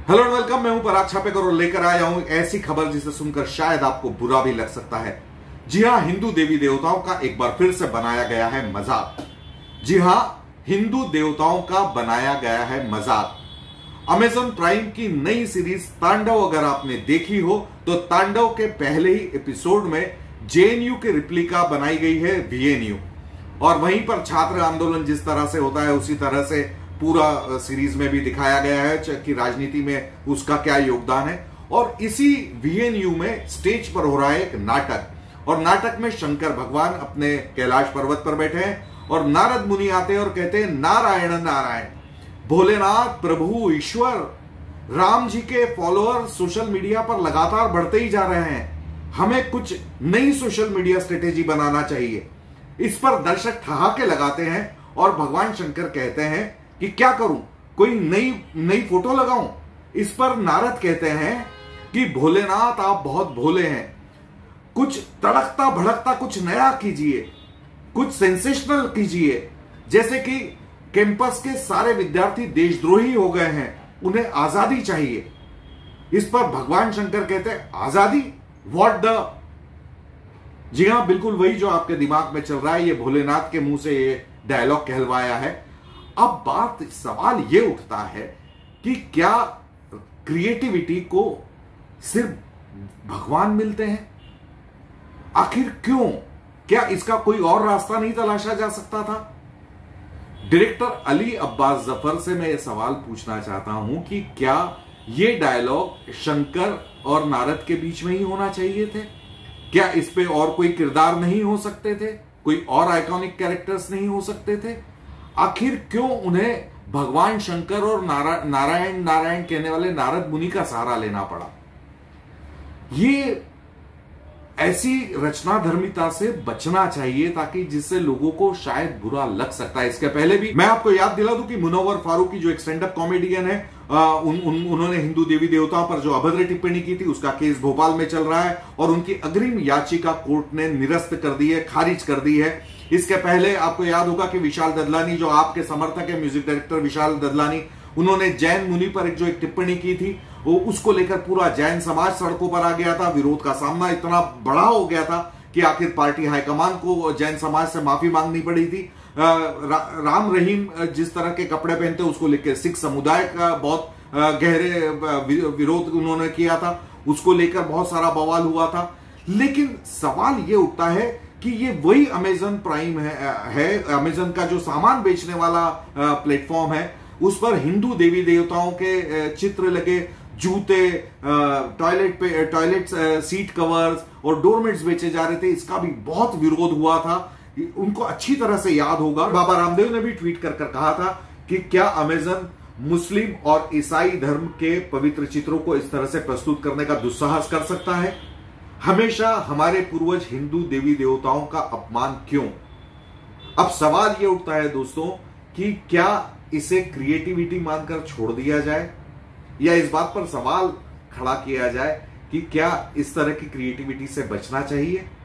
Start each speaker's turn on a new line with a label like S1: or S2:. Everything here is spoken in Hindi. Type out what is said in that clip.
S1: Hello and welcome. मैं हूं पराग छापेकर और लेकर आया हूं ऐसी खबर जिसे सुनकर शायद आपको बुरा भी लग सकता है। जी हां, हिंदू देवी देवताओं का एक बार फिर से बनाया गया है मजाक। जी हां, हिंदू देवताओं का बनाया गया है मजाक। अमेजॉन प्राइम की नई सीरीज तांडव अगर आपने देखी हो तो तांडव के पहले ही एपिसोड में जेएनयू की रिप्लिका बनाई गई है वीएनयू, और वहीं पर छात्र आंदोलन जिस तरह से होता है उसी तरह से पूरा सीरीज में भी दिखाया गया है कि राजनीति में उसका क्या योगदान है। और इसी वीएनयू में स्टेज पर हो रहा है एक नाटक, और नाटक में शंकर भगवान अपने कैलाश पर्वत पर बैठे हैं और नारद मुनि आते हैं और कहते हैं नारायण नारायण, भोलेनाथ प्रभु ईश्वर। राम जी के फॉलोअर सोशल मीडिया पर लगातार बढ़ते ही जा रहे हैं, हमें कुछ नई सोशल मीडिया स्ट्रेटेजी बनाना चाहिए। इस पर दर्शक ठहाके लगाते हैं और भगवान शंकर कहते हैं कि क्या करूं, कोई नई फोटो लगाऊं। इस पर नारद कहते हैं कि भोलेनाथ आप बहुत भोले हैं, कुछ तड़कता भड़कता कुछ नया कीजिए, कुछ सेंसेशनल कीजिए। जैसे कि कैंपस के सारे विद्यार्थी देशद्रोही हो गए हैं, उन्हें आजादी चाहिए। इस पर भगवान शंकर कहते हैं आजादी, व्हाट द। जी हां, बिल्कुल वही जो आपके दिमाग में चल रहा है, ये भोलेनाथ के मुंह से ये डायलॉग कहलवाया है। अब सवाल ये उठता है कि क्या क्रिएटिविटी को सिर्फ भगवान मिलते हैं? आखिर क्यों? क्या इसका कोई और रास्ता नहीं तलाशा जा सकता था? डायरेक्टर अली अब्बास जफर से मैं ये सवाल पूछना चाहता हूं कि क्या ये डायलॉग शंकर और नारद के बीच में ही होना चाहिए थे? क्या इस पे और कोई किरदार नहीं हो सकते थे? कोई और आइकॉनिक कैरेक्टर्स नहीं हो सकते थे? आखिर क्यों उन्हें भगवान शंकर और नारायण नारायण कहने वाले नारद मुनि का सहारा लेना पड़ा? ये ऐसी रचना धर्मिता से बचना चाहिए ताकि जिससे लोगों को शायद बुरा लग सकता है। इसके पहले भी मैं आपको याद दिला दूं कि मुनव्वर फारूकी जो एक स्टैंड अप कॉमेडियन है, उन्होंने हिंदू देवी देवताओं पर जो अभद्र टिप्पणी की थी उसका केस भोपाल में चल रहा है और उनकी अग्रिम याचिका कोर्ट ने निरस्त कर दी है, खारिज कर दी है। इसके पहले आपको याद होगा कि विशाल ददलानी जो आपके समर्थक है, म्यूजिक डायरेक्टर विशाल ददलानी, उन्होंने जैन मुनि पर जो एक टिप्पणी की थी वो उसको लेकर पूरा जैन समाज सड़कों पर आ गया था। विरोध का सामना इतना बड़ा हो गया था कि आखिर पार्टी हाईकमान को जैन समाज से माफी मांगनी पड़ी थी। राम रहीम जिस तरह के कपड़े पहनते उसको लेकर सिख समुदाय का बहुत गहरे विरोध उन्होंने किया था, उसको लेकर बहुत सारा बवाल हुआ था। लेकिन सवाल ये उठता है कि ये वही अमेजन प्राइम है, अमेजन का जो सामान बेचने वाला प्लेटफॉर्म है, उस पर हिंदू देवी देवताओं के चित्र लगे जूते, टॉयलेट सीट कवर्स और डोरमेट्स बेचे जा रहे थे। इसका भी बहुत विरोध हुआ था। उनको अच्छी तरह से याद होगा, बाबा रामदेव ने भी ट्वीट कर कहा था कि क्या अमेजन मुस्लिम और ईसाई धर्म के पवित्र चित्रों को इस तरह से प्रस्तुत करने का दुस्साहस कर सकता है? हमेशा हमारे पूर्वज हिंदू देवी देवताओं का अपमान क्यों? अब सवाल यह उठता है दोस्तों कि क्या इसे क्रिएटिविटी मानकर छोड़ दिया जाए, या इस बात पर सवाल खड़ा किया जाए कि क्या इस तरह की क्रिएटिविटी से बचना चाहिए?